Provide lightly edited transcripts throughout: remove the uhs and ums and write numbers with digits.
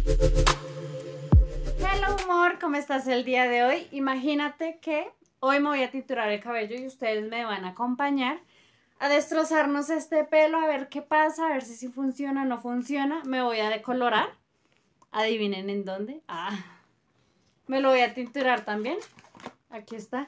Hello amor, ¿cómo estás el día de hoy? Imagínate que hoy me voy a tinturar el cabello y ustedes me van a acompañar a destrozarnos este pelo, a ver qué pasa, a ver si funciona o no funciona. Me voy a decolorar. Adivinen en dónde. Me lo voy a tinturar también. Aquí está.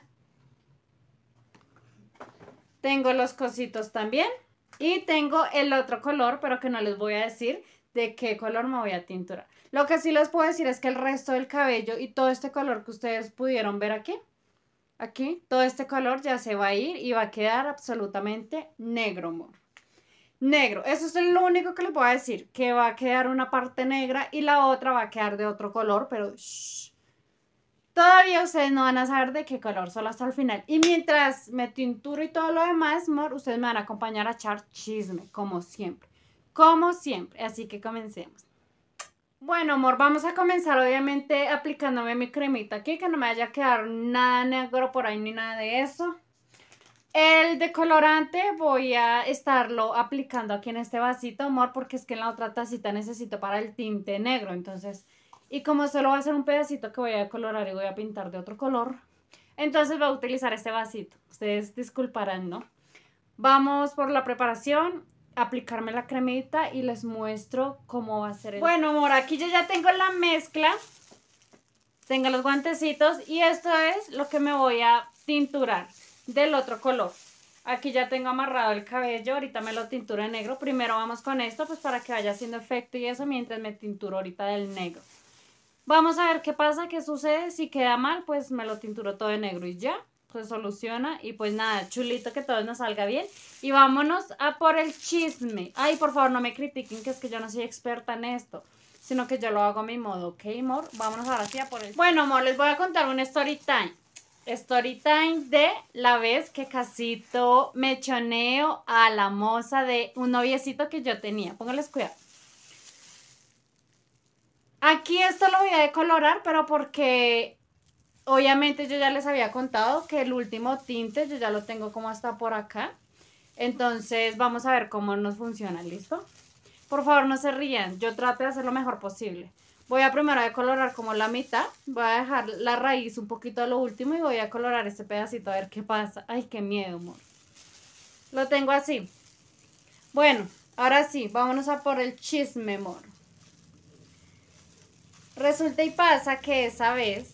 Tengo los cositos también. Y tengo el otro color, pero que no les voy a decir de qué color me voy a tinturar. Lo que sí les puedo decir es que el resto del cabello y todo este color que ustedes pudieron ver aquí, todo este color ya se va a ir y va a quedar absolutamente negro, amor. Negro, eso es lo único que les voy a decir, que va a quedar una parte negra y la otra va a quedar de otro color, pero shh, todavía ustedes no van a saber de qué color, solo hasta el final. Y mientras me tinturo y todo lo demás, amor, ustedes me van a acompañar a echar chisme, como siempre. Como siempre, así que comencemos. Bueno, amor, vamos a comenzar obviamente aplicándome mi cremita aquí, que no me vaya a quedar nada negro por ahí ni nada de eso. El decolorante voy a estarlo aplicando aquí en este vasito, amor, porque es que en la otra tacita necesito para el tinte negro, entonces, y como solo va a ser un pedacito que voy a decolorar y voy a pintar de otro color, entonces voy a utilizar este vasito. Ustedes disculparán, ¿no? Vamos por la preparación, aplicarme la cremita y les muestro cómo va a ser el... Bueno, amor, aquí yo ya tengo la mezcla, tengo los guantecitos y esto es lo que me voy a tinturar del otro color. Aquí ya tengo amarrado el cabello, ahorita me lo tinturo en negro. Primero vamos con esto, pues para que vaya haciendo efecto y eso mientras me tinturo ahorita del negro. Vamos a ver qué pasa, qué sucede. Si queda mal, pues me lo tinturo todo de negro y ya, pues soluciona. Y pues nada, chulito que todo nos salga bien. Y vámonos a por el chisme. Ay, por favor, no me critiquen, que es que yo no soy experta en esto, sino que yo lo hago a mi modo, ¿ok, amor? Vámonos ahora sí a por el... Bueno, amor, les voy a contar un story time. Story time de la vez que casito mechoneo a la moza de un noviecito que yo tenía. Pónganles cuidado. Aquí esto lo voy a decolorar, pero porque obviamente yo ya les había contado que el último tinte yo ya lo tengo como hasta por acá. Entonces vamos a ver cómo nos funciona, ¿listo? Por favor no se rían, yo trato de hacer lo mejor posible. Voy a primero decolorar como la mitad, voy a dejar la raíz un poquito a lo último y voy a colorar este pedacito a ver qué pasa. Ay, qué miedo, amor. Lo tengo así. Bueno, ahora sí, vámonos a por el chisme, amor. Resulta y pasa que esa vez...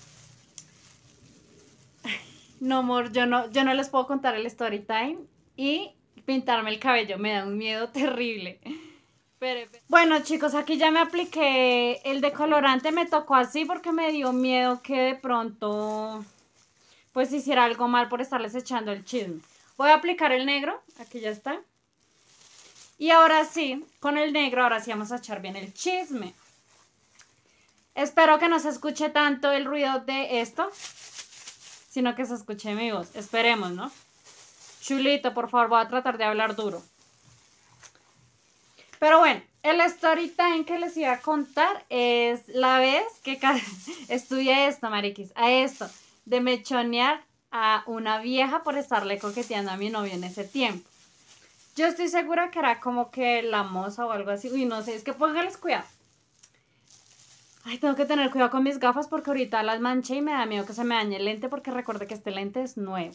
No, amor, yo no les puedo contar el story time y pintarme el cabello, me da un miedo terrible. Bueno, chicos, aquí ya me apliqué el decolorante, me tocó así porque me dio miedo que de pronto pues hiciera algo mal por estarles echando el chisme. Voy a aplicar el negro, aquí ya está. Y ahora sí, con el negro, ahora sí vamos a echar bien el chisme. Espero que no se escuche tanto el ruido de esto, sino que se escuche mi voz. Esperemos, ¿no? Chulito, por favor, voy a tratar de hablar duro. Pero bueno, el story time que les iba a contar es la vez que estudié esto, mariquis, a esto, de mechonear a una vieja por estarle coqueteando a mi novio en ese tiempo. Yo estoy segura que era como que la moza o algo así. Uy, no sé, es que póngales cuidado. Ay, tengo que tener cuidado con mis gafas porque ahorita las manché y me da miedo que se me dañe el lente porque recuerde que este lente es nuevo.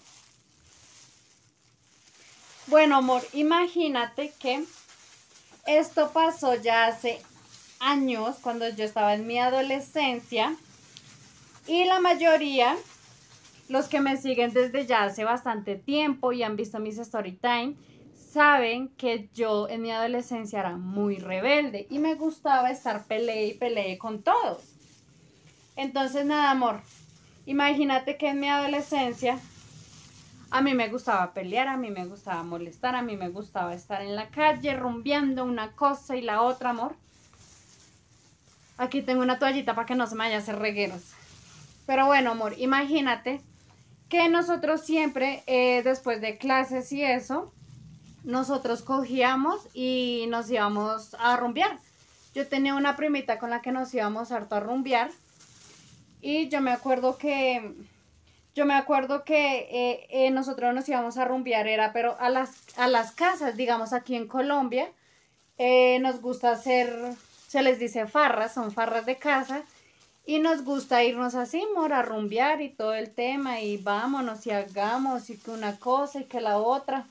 Bueno, amor, imagínate que esto pasó ya hace años, cuando yo estaba en mi adolescencia, y la mayoría, los que me siguen desde ya hace bastante tiempo y han visto mis story time, saben que yo en mi adolescencia era muy rebelde y me gustaba estar peleé y peleé con todos. Entonces nada, amor, imagínate que en mi adolescencia a mí me gustaba pelear, a mí me gustaba molestar, a mí me gustaba estar en la calle rumbeando una cosa y la otra, amor. Aquí tengo una toallita para que no se me vaya a hacer regueros. Pero bueno, amor, imagínate que nosotros siempre, después de clases y eso, nosotros cogíamos y nos íbamos a rumbear. Yo tenía una primita con la que nos íbamos harto a rumbear. Y yo me acuerdo que nosotros nos íbamos a rumbear, era, pero a las casas, digamos, aquí en Colombia, nos gusta hacer se les dice farras, son farras de casa. Y nos gusta irnos así, amor, a rumbear y todo el tema. Y vámonos y hagamos y que una cosa y que la otra.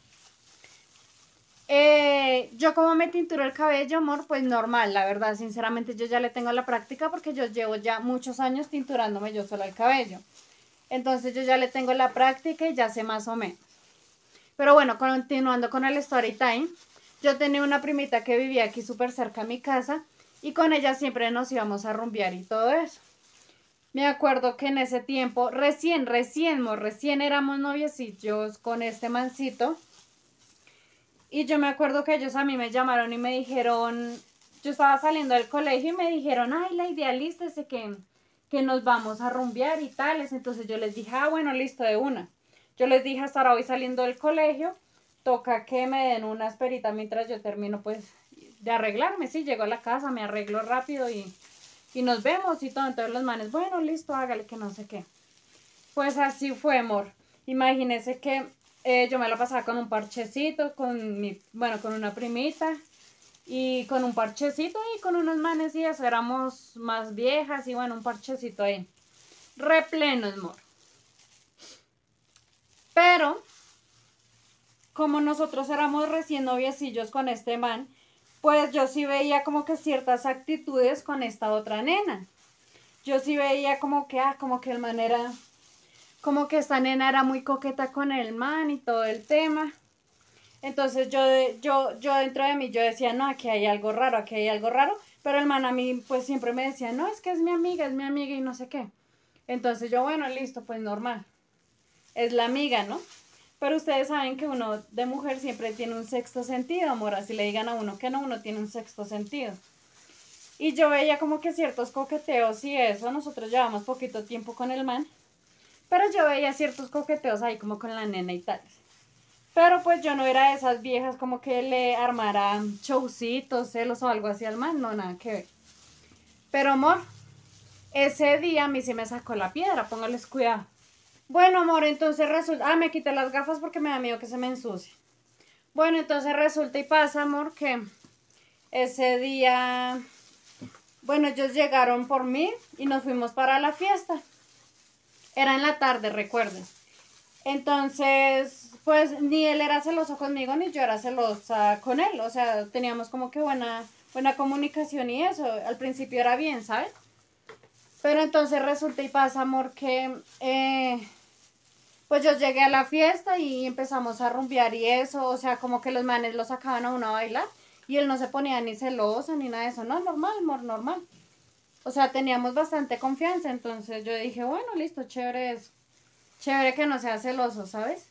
Yo como me tinturo el cabello, amor, pues normal, la verdad, sinceramente yo ya le tengo la práctica porque yo llevo ya muchos años tinturándome yo sola el cabello. Entonces yo ya le tengo la práctica y ya sé más o menos. Pero bueno, continuando con el story time, yo tenía una primita que vivía aquí súper cerca a mi casa y con ella siempre nos íbamos a rumbear y todo eso. Me acuerdo que en ese tiempo, recién éramos noviecillos con este mancito. Y yo me acuerdo que ellos a mí me llamaron y me dijeron, yo estaba saliendo del colegio y me dijeron, ay, la idealista es que nos vamos a rumbear y tales. Entonces yo les dije, ah, bueno, listo, de una. Yo les dije, hasta ahora voy saliendo del colegio, toca que me den una esperita mientras yo termino pues de arreglarme. Sí, llego a la casa, me arreglo rápido y nos vemos y todo. Entonces los manes, bueno, listo, hágale que no sé qué. Pues así fue, amor. Imagínese que yo me la pasaba con un parchecito, bueno, con una primita y con un parchecito y con unos manes y eso, éramos más viejas y bueno, un parchecito ahí. Repleno, amor. Pero, como nosotros éramos recién noviecillos con este man, pues yo sí veía como que ciertas actitudes con esta otra nena. Yo sí veía como que el man era, como que esta nena era muy coqueta con el man y todo el tema. Entonces yo dentro de mí yo decía, no, aquí hay algo raro, aquí hay algo raro. Pero el man a mí pues siempre me decía, no, es que es mi amiga y no sé qué. Entonces yo, bueno, listo, pues normal. Es la amiga, ¿no? Pero ustedes saben que uno de mujer siempre tiene un sexto sentido, amor. Así le digan a uno que no, uno tiene un sexto sentido. Y yo veía como que ciertos coqueteos y eso. Nosotros llevamos poquito tiempo con el man. Pero yo veía ciertos coqueteos ahí como con la nena y tal. Pero pues yo no era de esas viejas como que le armara showcitos, celos o algo así al man, no, nada que ver. Pero amor, ese día a mí sí me sacó la piedra, póngales cuidado. Bueno, amor, entonces resulta, me quité las gafas porque me da miedo que se me ensucie. Bueno, entonces resulta y pasa, amor, que ese día, bueno, ellos llegaron por mí y nos fuimos para la fiesta. Era en la tarde, recuerden. Entonces, pues ni él era celoso conmigo ni yo era celosa con él. O sea, teníamos como que buena comunicación y eso. Al principio era bien, ¿sabes? Pero entonces resulta y pasa, amor, que pues yo llegué a la fiesta y empezamos a rumbear y eso. O sea, como que los manes lo sacaban a uno a bailar y él no se ponía ni celoso ni nada de eso. No, normal, amor, normal. O sea, teníamos bastante confianza. Entonces yo dije, bueno, listo, chévere eso. Chévere que no sea celoso, ¿sabes?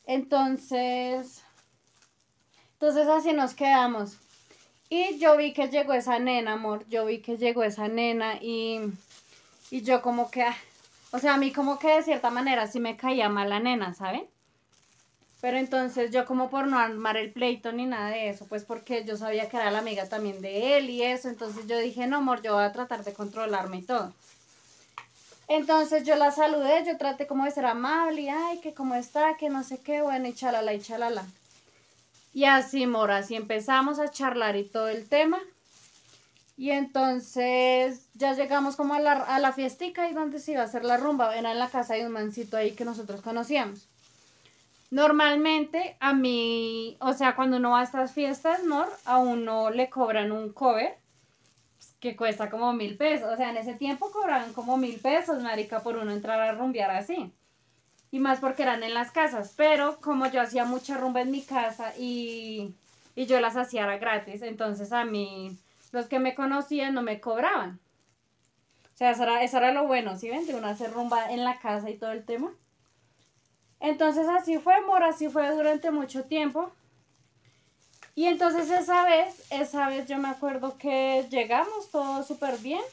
Entonces así nos quedamos. Y yo vi que llegó esa nena, amor. Yo vi que llegó esa nena y yo como que, o sea, a mí como que de cierta manera sí me caía mal la nena, ¿saben? Pero entonces yo como por no armar el pleito ni nada de eso, pues porque yo sabía que era la amiga también de él y eso, entonces yo dije, no, amor, yo voy a tratar de controlarme y todo. Entonces yo la saludé, yo traté como de ser amable y ay, que cómo está, que no sé qué, bueno, y chalala y chalala. Y así, mora, así empezamos a charlar y todo el tema. Y entonces ya llegamos como a la fiestica y donde se iba a hacer la rumba, era en la casa de un mancito ahí que nosotros conocíamos. Normalmente a mí, o sea, cuando uno va a estas fiestas, Mor, a uno le cobran un cover que cuesta como 1.000 pesos. O sea, en ese tiempo cobraban como 1.000 pesos, marica, por uno entrar a rumbear así. Y más porque eran en las casas. Pero como yo hacía mucha rumba en mi casa y yo las hacía era gratis, entonces a mí los que me conocían no me cobraban. O sea, eso era lo bueno, ¿sí ven? De uno hacer rumba en la casa y todo el tema. Entonces así fue, amor, así fue durante mucho tiempo. Y entonces esa vez yo me acuerdo que llegamos todo súper bien.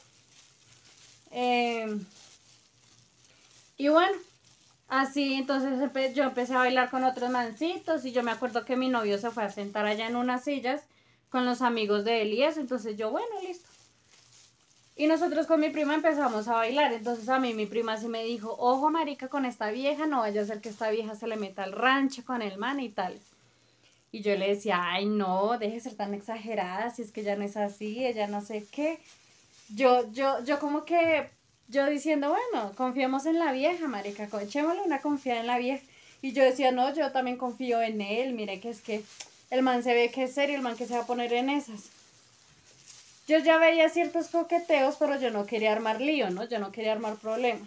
Y bueno, así entonces yo empecé a bailar con otros mancitos y yo me acuerdo que mi novio se fue a sentar allá en unas sillas con los amigos de él y eso. Entonces yo, bueno, listo. Y nosotros con mi prima empezamos a bailar. Entonces a mí mi prima sí me dijo, ojo marica con esta vieja, no vaya a ser que esta vieja se le meta al rancho con el man y tal. Y yo le decía, ay, no, deje de ser tan exagerada, si es que ella no es así, ella no sé qué. Yo como que, yo diciendo, bueno, confiemos en la vieja, marica, echémosle una confiada en la vieja. Y yo decía, no, yo también confío en él, mire que es que el man se ve que es serio, el man que se va a poner en esas. Yo ya veía ciertos coqueteos, pero yo no quería armar lío, ¿no? Yo no quería armar problemas.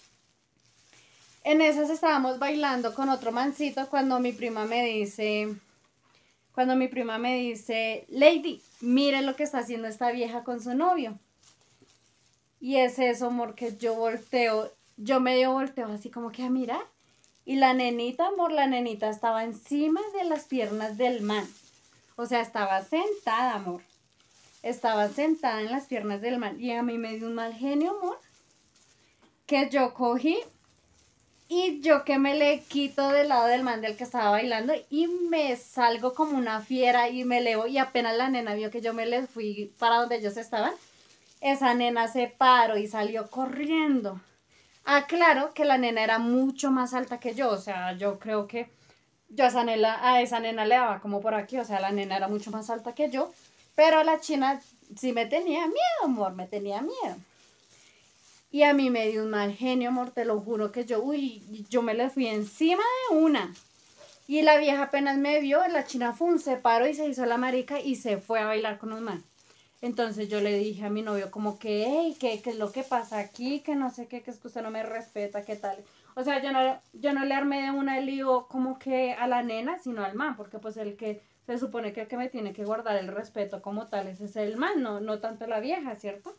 En esas estábamos bailando con otro mancito cuando mi prima me dice, Lady, mire lo que está haciendo esta vieja con su novio. Y es eso, amor, que yo volteo, yo medio volteo así como que a mirar. Y la nenita, amor, la nenita estaba encima de las piernas del man. O sea, estaba sentada, amor. Estaba sentada en las piernas del man. Y a mí me dio un mal genio, amor, que yo cogí y yo que me le quito del lado del man del que estaba bailando y me salgo como una fiera y me elevo y apenas la nena vio que yo me le fui para donde ellos estaban, esa nena se paró y salió corriendo. Aclaro que la nena era mucho más alta que yo, o sea, yo creo que yo a esa nena le daba como por aquí, o sea, la nena era mucho más alta que yo, pero la china sí me tenía miedo, amor, me tenía miedo. Y a mí me dio un mal genio, amor, te lo juro que yo me le fui encima de una. Y la vieja apenas me vio, la china fue un se paró y se hizo la marica y se fue a bailar con un man. Entonces yo le dije a mi novio como que, hey, ¿qué es lo que pasa aquí? Que no sé qué, que es que usted no me respeta, qué tal. O sea, yo no le armé de una lío como que a la nena, sino al man, porque pues el que se supone que el que me tiene que guardar el respeto como tal, ese es el man, no tanto la vieja, ¿cierto?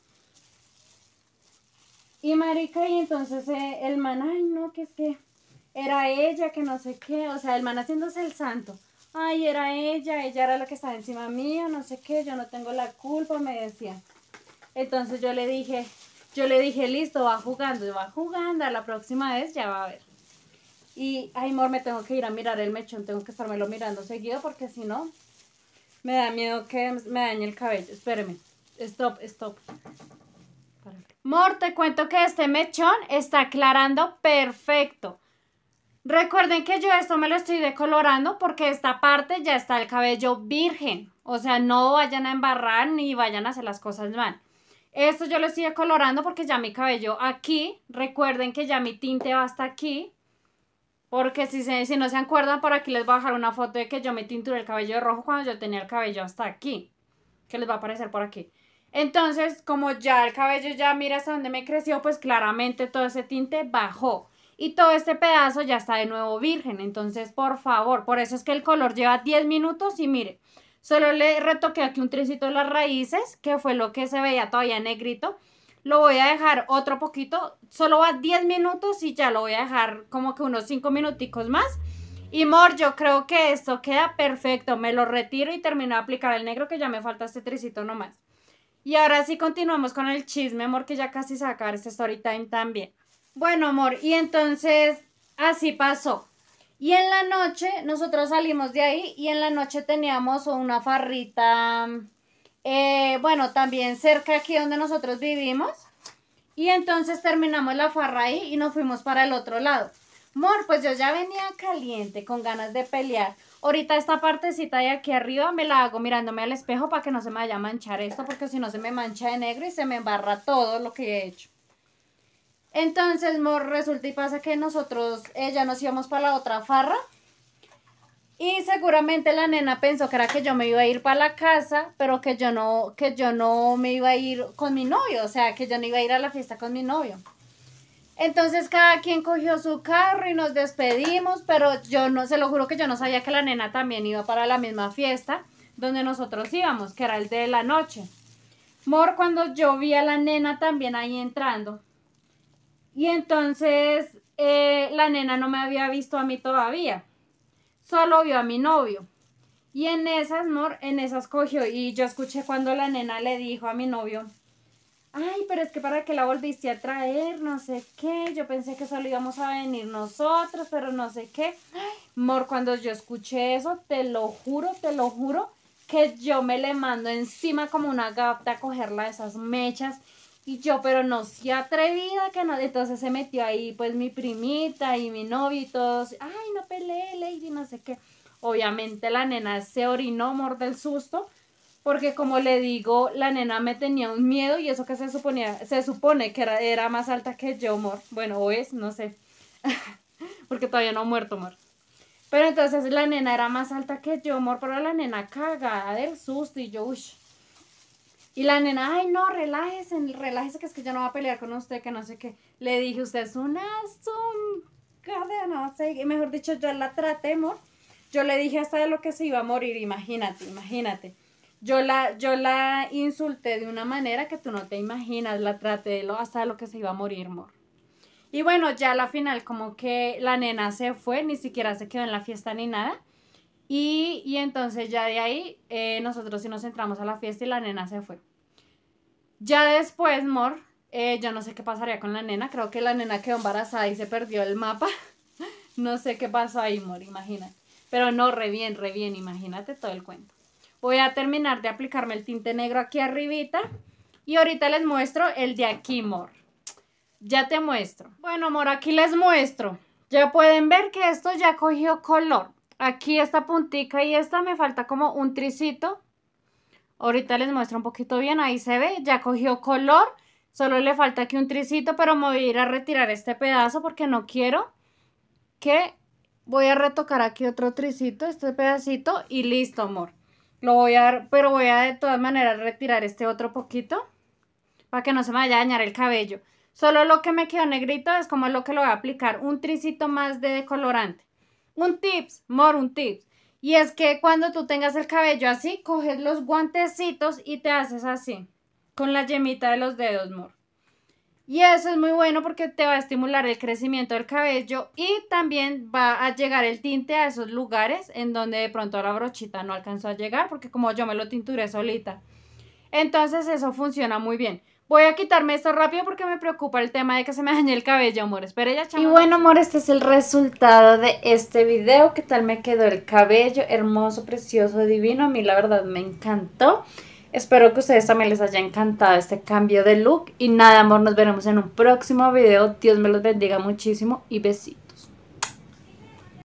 Y marica, y entonces el man, ay no, que es que era ella, que no sé qué, o sea, el man haciéndose el santo. Ay, era ella era la que estaba encima mío, no sé qué, yo no tengo la culpa, me decía. Entonces yo le dije, listo, va jugando, a la próxima vez ya va a ver. Y, ay, amor, me tengo que ir a mirar el mechón, tengo que estármelo mirando seguido porque si no, me da miedo que me dañe el cabello. Espéreme, stop. Mor, te cuento que este mechón está aclarando perfecto. Recuerden que yo esto me lo estoy decolorando porque esta parte ya está el cabello virgen. O sea, no vayan a embarrar ni vayan a hacer las cosas mal. Esto yo lo estoy decolorando porque ya mi cabello aquí, recuerden que ya mi tinte va hasta aquí. Porque si no se acuerdan, por aquí les voy a dejar una foto de que yo me tinturé el cabello de rojo cuando yo tenía el cabello hasta aquí. Que les va a aparecer por aquí. Entonces, como ya el cabello ya mira hasta donde me creció, pues claramente todo ese tinte bajó. Y todo este pedazo ya está de nuevo virgen. Entonces, por favor, por eso es que el color lleva 10 minutos y mire, solo le retoqué aquí un tricito de las raíces, que fue lo que se veía todavía negrito. Lo voy a dejar otro poquito, solo va 10 minutos y ya lo voy a dejar como que unos 5 minuticos más. Y mor, yo creo que esto queda perfecto. Me lo retiro y termino de aplicar el negro que ya me falta este tricito nomás. Y ahora sí continuamos con el chisme, amor, que ya casi se va a acabar este story time también. Bueno, amor, y entonces así pasó. Y en la noche, nosotros salimos de ahí y en la noche teníamos una farrita, bueno, también cerca aquí donde nosotros vivimos. Y entonces terminamos la farra ahí y nos fuimos para el otro lado. Mor, pues yo ya venía caliente, con ganas de pelear. Ahorita esta partecita de aquí arriba me la hago mirándome al espejo para que no se me vaya a manchar esto, porque si no se me mancha de negro y se me embarra todo lo que he hecho. Entonces, mor, resulta y pasa que nosotros, ella nos íbamos para la otra farra. Y seguramente la nena pensó que era que yo me iba a ir para la casa, pero que yo no me iba a ir con mi novio, o sea, que yo no iba a ir a la fiesta con mi novio. Entonces cada quien cogió su carro y nos despedimos, pero yo no, se lo juro que yo no sabía que la nena también iba para la misma fiesta donde nosotros íbamos, que era el de la noche. Mor, cuando yo vi a la nena también ahí entrando, y entonces la nena no me había visto a mí todavía, solo vio a mi novio. Y en esas, Mor, en esas cogió, y yo escuché cuando la nena le dijo a mi novio, ay, pero es que para qué la volviste a traer, no sé qué, yo pensé que solo íbamos a venir nosotros, pero no sé qué. Ay, Mor, cuando yo escuché eso, te lo juro, que yo me le mando encima como una gata a cogerla de esas mechas. Y yo, pero no se atrevida, que no. Entonces se metió ahí, pues mi primita y mi novio y todos, ay, no peleé, Lady, no sé qué. Obviamente la nena se orinó, amor, del susto, porque como le digo, la nena me tenía un miedo y eso que se supone que era más alta que yo, amor. Bueno, o es, no sé, porque todavía no ha muerto, amor. Pero entonces la nena era más alta que yo, amor, pero la nena cagada del susto y yo, uy. Y la nena, ay, no, relájese, relájese, que es que yo no voy a pelear con usted, que no sé qué. Le dije, usted es una zunga, no sé, y mejor dicho, yo la traté, amor. Yo le dije hasta de lo que se iba a morir, imagínate, imagínate. Yo la insulté de una manera que tú no te imaginas, la traté hasta de lo que se iba a morir, amor. Y bueno, ya a la final como que la nena se fue, ni siquiera se quedó en la fiesta ni nada. Y entonces ya de ahí nosotros sí nos entramos a la fiesta y la nena se fue. Ya después, Mor, yo no sé qué pasaría con la nena, creo que la nena quedó embarazada y se perdió el mapa. No sé qué pasó ahí, Mor, imagínate. Pero no, re bien, imagínate todo el cuento. Voy a terminar de aplicarme el tinte negro aquí arribita y ahorita les muestro el de aquí, Mor. Ya te muestro. Bueno, amor, aquí les muestro. Ya pueden ver que esto ya cogió color. Aquí esta puntica y esta me falta como un tricito. Ahorita les muestro un poquito bien. Ahí se ve, ya cogió color. Solo le falta aquí un tricito, pero me voy a ir a retirar este pedazo porque no quiero que... Voy a retocar aquí otro tricito, este pedacito y listo, amor. Lo voy a... Pero voy a de todas maneras retirar este otro poquito para que no se me vaya a dañar el cabello. Solo lo que me quedó negrito es como lo que lo voy a aplicar, un tricito más de decolorante. Un tips, amor, un tips. Y es que cuando tú tengas el cabello así, coges los guantecitos y te haces así, con la yemita de los dedos, amor. Y eso es muy bueno porque te va a estimular el crecimiento del cabello y también va a llegar el tinte a esos lugares en donde de pronto la brochita no alcanzó a llegar porque como yo me lo tinturé solita. Entonces eso funciona muy bien. Voy a quitarme esto rápido porque me preocupa el tema de que se me dañe el cabello, amor. Espera ya, chama. Y bueno, amor, este es el resultado de este video. ¿Qué tal me quedó el cabello? Hermoso, precioso, divino. A mí la verdad me encantó. Espero que a ustedes también les haya encantado este cambio de look. Y nada, amor, nos veremos en un próximo video. Dios me los bendiga muchísimo y besitos.